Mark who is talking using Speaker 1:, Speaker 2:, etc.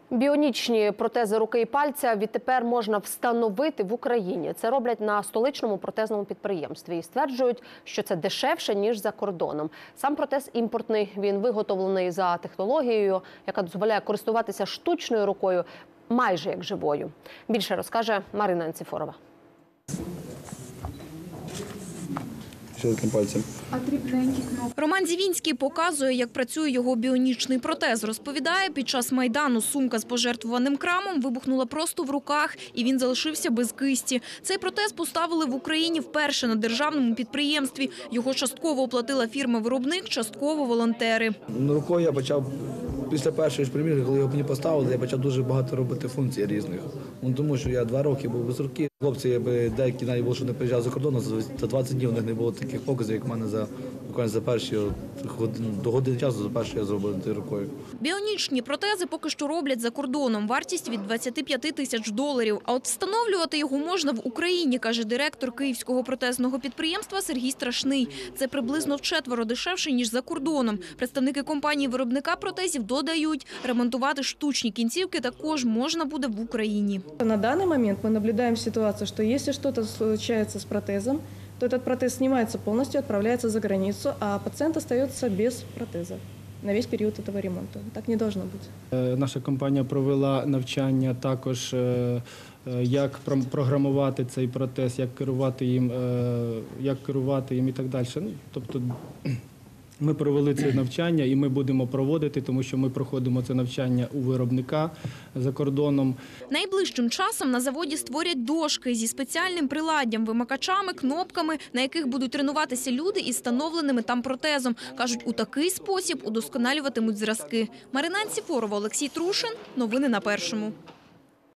Speaker 1: Біонічні протези руки і пальця відтепер можна встановити в Україні. Це роблять на столичному протезному підприємстві і стверджують, що це дешевше, ніж за кордоном. Сам протез імпортний, він виготовлений за технологією, яка дозволяє користуватися штучною рукою майже як живою. Більше розкаже Марина Анцифорова.
Speaker 2: Роман Зівінський показує, як працює його біонічний протез. Розповідає, під час Майдану сумка з пожертвуваним крамом вибухнула просто в руках, і він залишився без кисті. Цей протез поставили в Україні вперше на державному підприємстві. Його частково оплатила фірма-виробник, частково волонтери.
Speaker 3: Рукою я почав, після першої ж примірки, коли його мені поставили, я почав дуже багато робити функцій різних. Тому що я 2 роки був без руки. Хлопці, деякі навіть були, що не приїжджали за кордону, за 20 днів у них не було таких показів, як в мене буквально за перші до години часу, за перше я зробив рукою.
Speaker 2: Біонічні протези поки що роблять за кордоном. Вартість від $25 тисяч. А от встановлювати його можна в Україні, каже директор Київського протезного підприємства Сергій Страшний. Це приблизно вчетверо дешевше, ніж за кордоном. Представники компанії-виробника протезів додають, ремонтувати штучні кінцівки також можна буде в Україні.
Speaker 4: На даний момент ми наблюдаємо ситуацію, що якщо щось случається з протезом, то этот протез снимается полностью, отправляется за границу, а пациент остается без протеза на весь період этого ремонту. Так не должно бути.
Speaker 5: Наша компанія провела навчання також, як програмувати цей протез, як керувати їм і так далі. Тобто ми провели це навчання і ми будемо проводити, тому що ми проходимо це навчання у виробника за кордоном.
Speaker 2: Найближчим часом на заводі створять дошки зі спеціальним приладдям, вимикачами, кнопками, на яких будуть тренуватися люди із встановленими там протезом. Кажуть, у такий спосіб удосконалюватимуть зразки. Марина Анцифорова, Олексій Трушин. Новини на Першому.